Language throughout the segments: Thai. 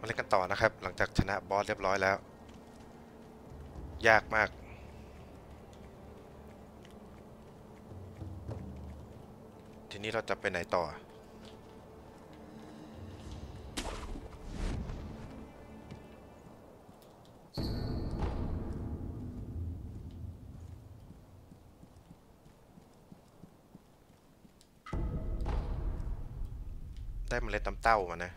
ล่นกันต่อนะครับหลังจากชนะบอสเรียบร้อยแล้วยากมากทีนี้เราจะไปไหนต่อได้เมล็ดน้ำเต้ามานะ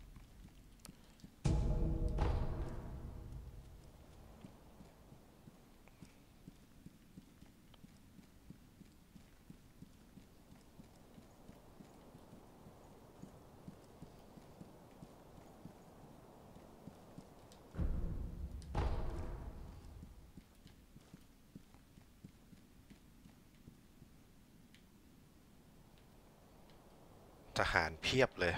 ทหารเพียบเลย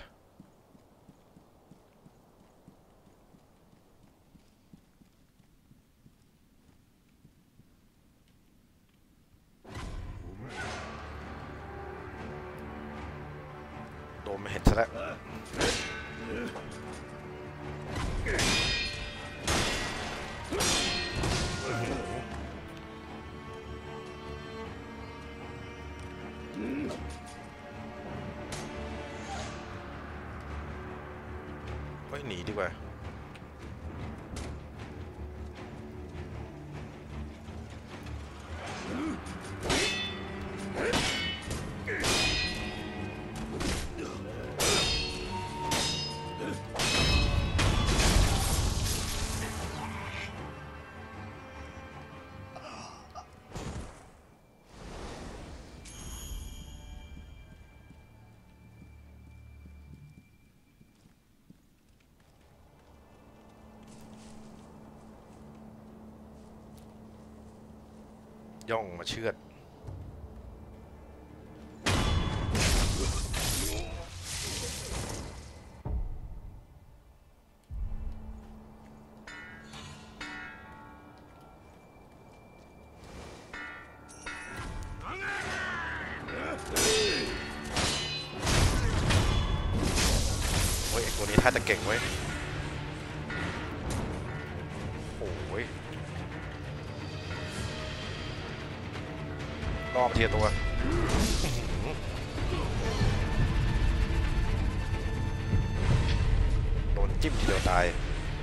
โดนมาเห็นซะแล้วหนีดีกว่าย่องมาเชือดโอ้ยไอ้ตัวนี้ท่าจะเก่งเว้ยโอ้ยรอบเทียตัวโดนจิ้มทีเดียวตาย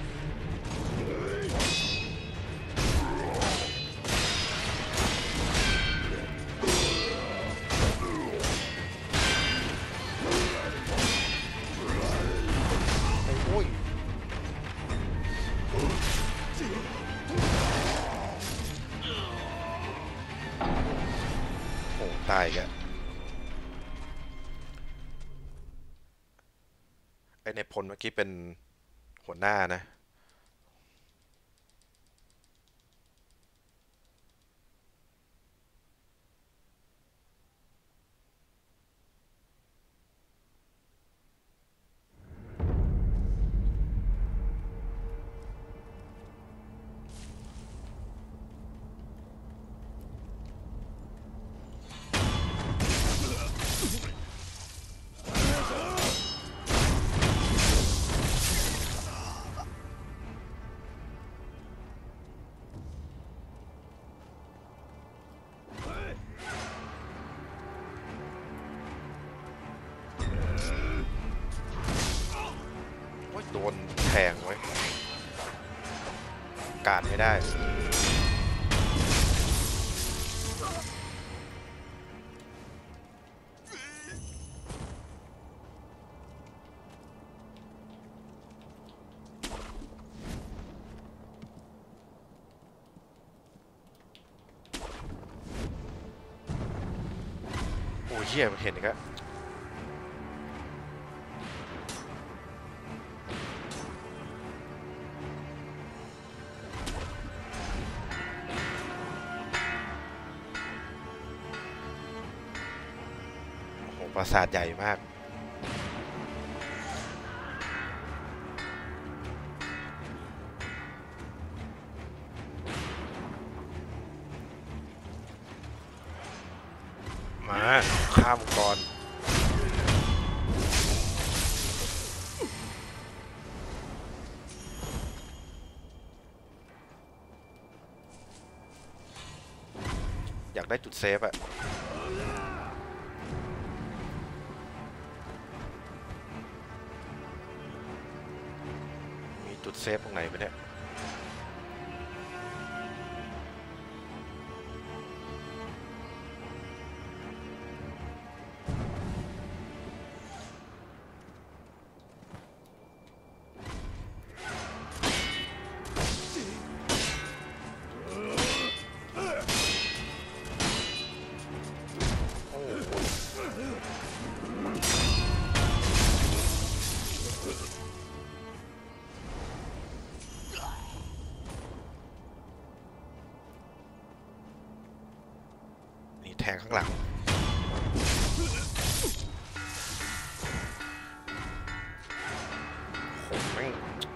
โอ้ยโอ้ตายแกไอในพลเมื่อกี้เป็นหัวหน้านะโดนแทงไว้การไม่ได้โอ้ยเหี้ยเห็นอีกแล้วปราสาทใหญ่มากมาข้ามก่อน โได้จุดเซฟอะมีจุดเซฟตรงไหนไปเนี่ยแทงข้างหลังโหแม่ง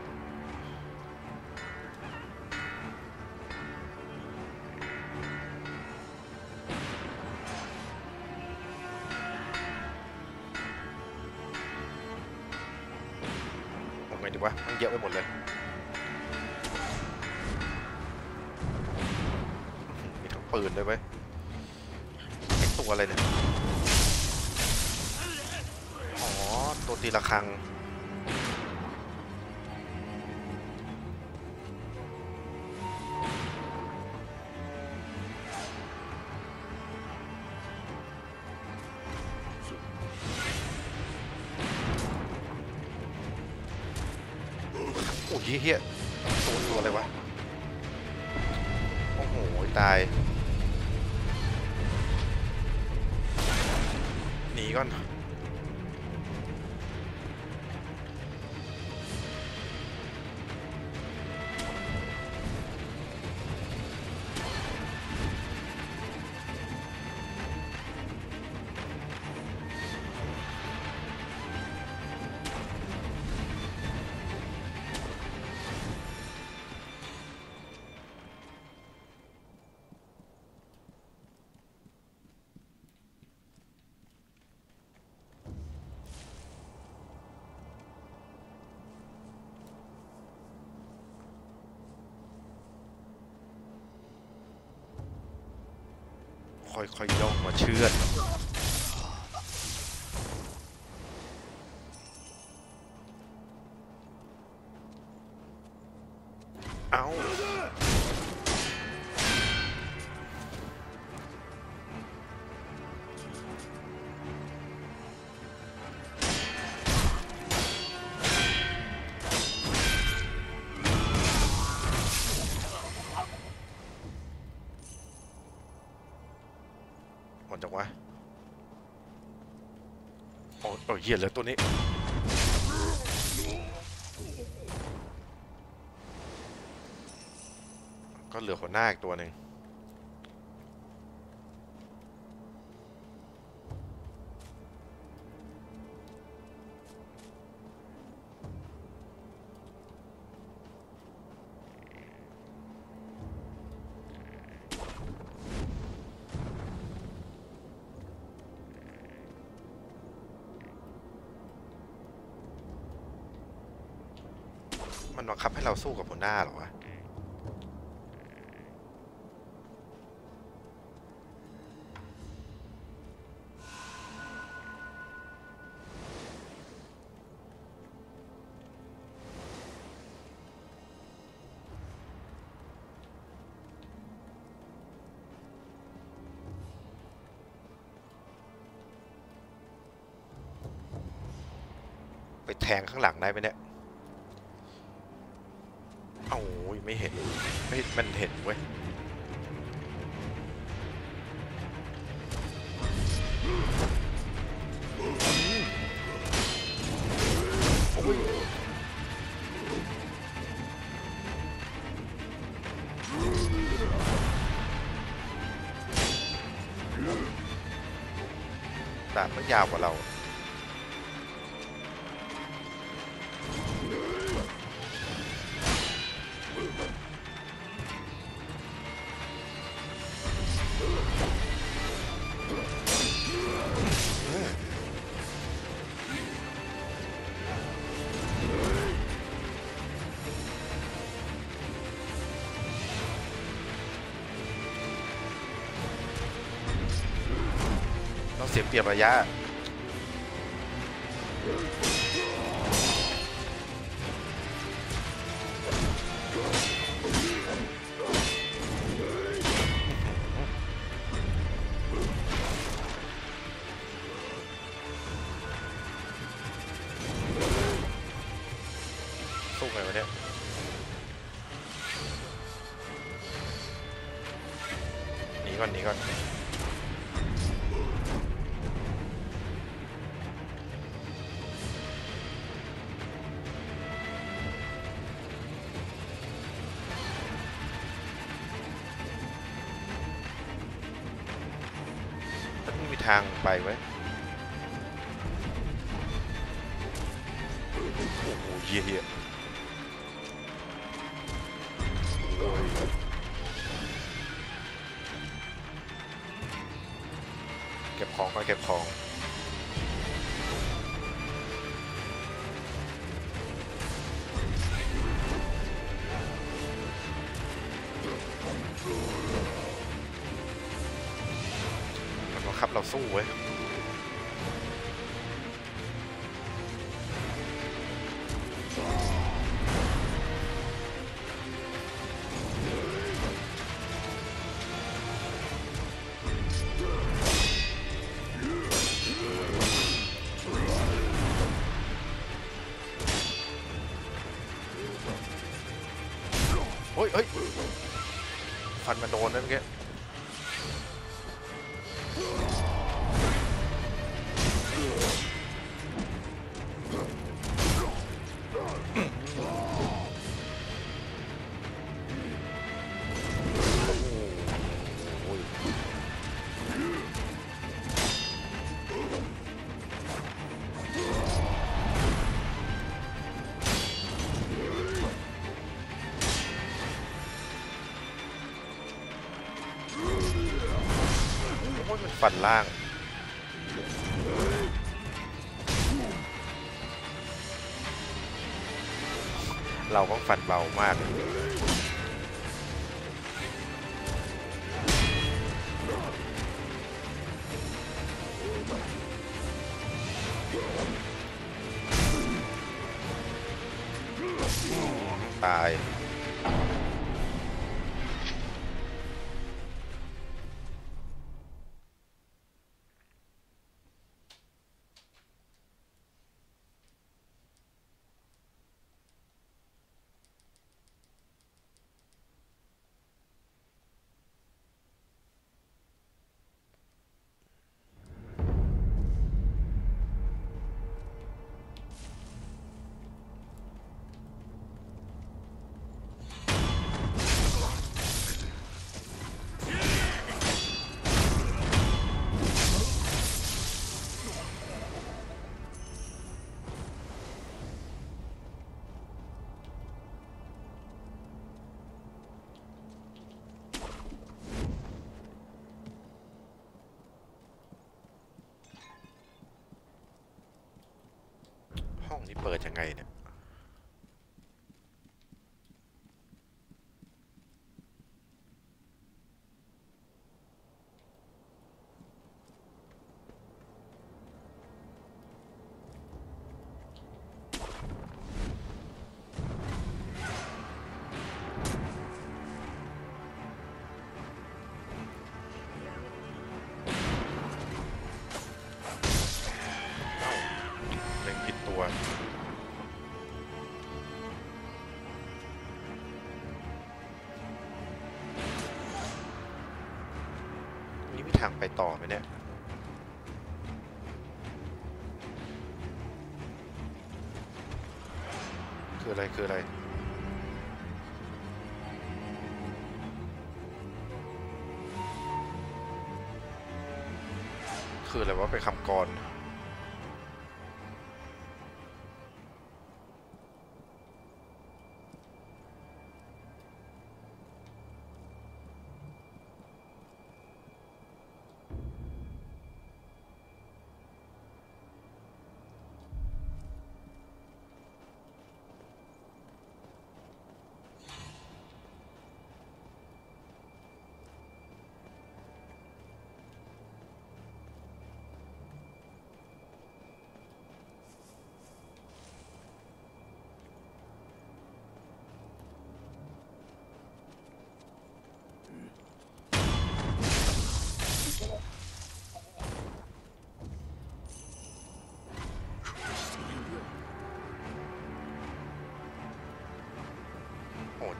ทำไงดีวะมันเยอะไปหมดเลยมีทั้งปืนด้วยเว้ยตัวอะไรเนี่ยอ๋อตัวตีระฆังโอ้ยเฮียตัวอะไรวะโอ้โหตายหนีก่อนค่อยๆย่องมาเชือดเอาหมดจังวะโอ้ยเหี้ยเหลือตัวนี้ก็เหลือหัวหน้าอีกตัวหนึ่งมันบังคับให้เราสู้กับหัวหน้าเหรอวะไปแทงข้างหลังได้ไหมเนี่ยโอ้ยไม่เห็นไม่มันเห็นเว้ยโอ้ยดาบมันยาวกว่าเราเสียเปรียบระยะสู้ไงวะเนี่ยหนีก่อนหนีก่อนมันไม่มีทางไปไว้โอ้โหเฮี้ยโอ้ยเก็บของก่อนเก็บของมันบังคับเราสู้เว้ยโอ้ยเฮ้ยฟันมาโดนนั่นเมื่อกี้โอ้ยโอ้ยมันฟันล่างเราก็ฟันเบามากตายห้องนี้เปิดยังไงเนี่ยเล็งผิดตัวนี่มีทางไปต่อไหมเนี่ยคืออะไรคืออะไรคืออะไรว่าเป็นคำกร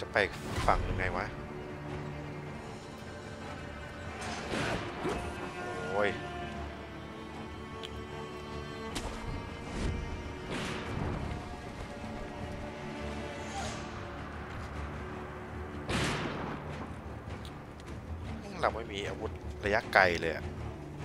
จะไปฝั่งยังไงวะโอ้ยเราไม่มีอาวุธระยะไกลเลยอะ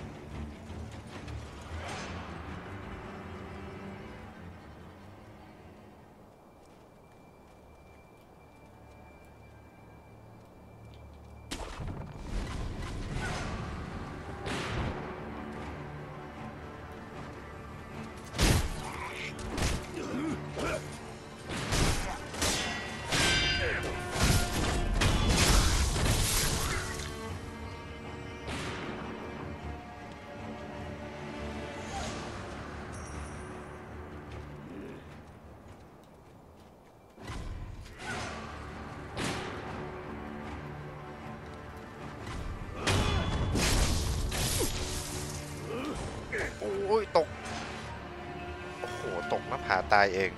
โอ้ยตกโอ้โหตกหน้าผาตายเอง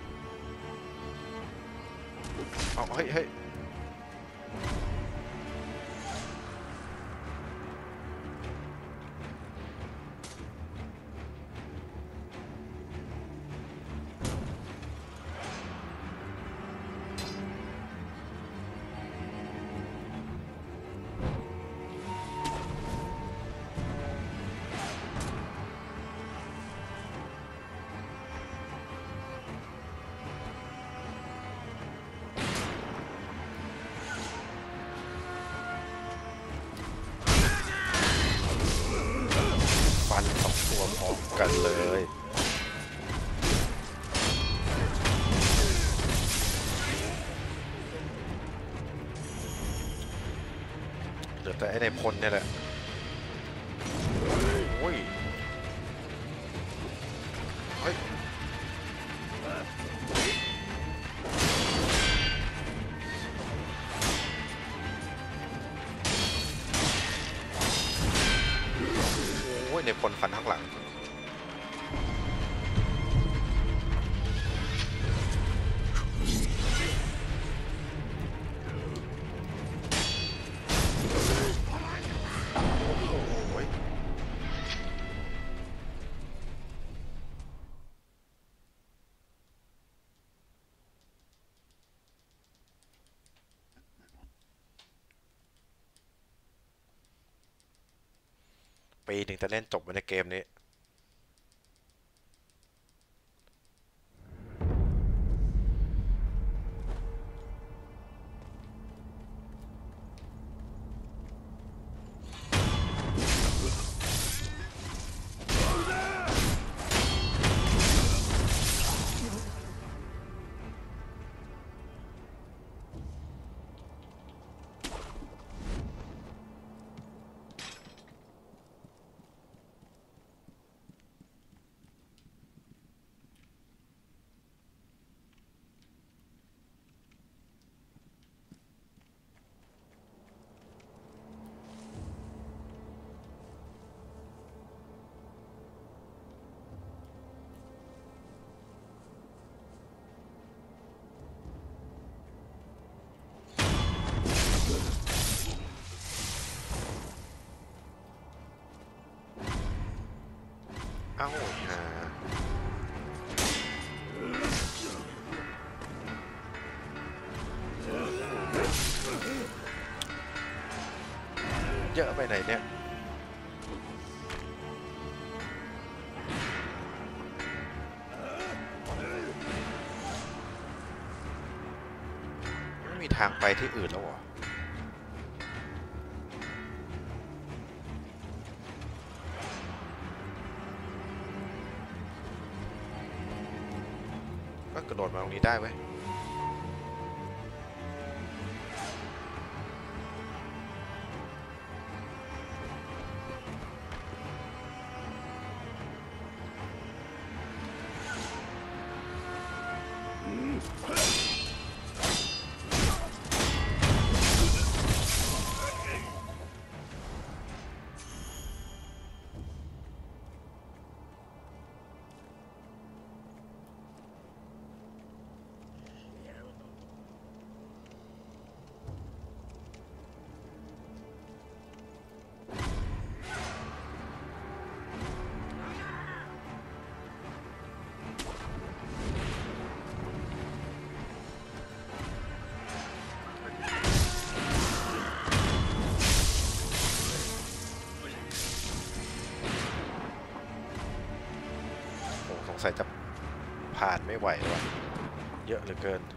เอาเฮ้ยเฮ้ยฟันสองตัวพร้อมกันเลยเหลือแต่ไอ้ในพลเนี่ยแหละโอ้ยเฮ้ยโอ้ยในพลฟันข้างหลังโอ้ยปีหนึ่งจะเล่นจบในเกมนี้เอ้าฮะเยอะไปไหนเนี่ยไม่มีทางไปที่อื่นแล้วเหรอก็กระโดดมาตรงนี้ได้ไหมสัยจะผ่านไม่ไหวว่ะเยอะเหลือเกิน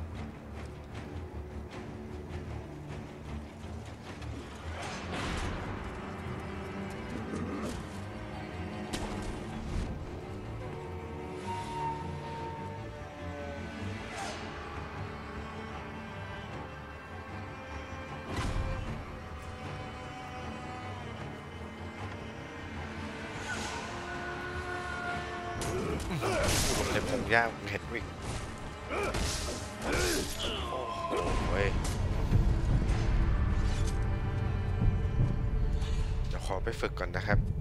ในพงหญ้าเห็ดวิกโอ้โหเดี๋ยวขอไปฝึกก่อนนะครับ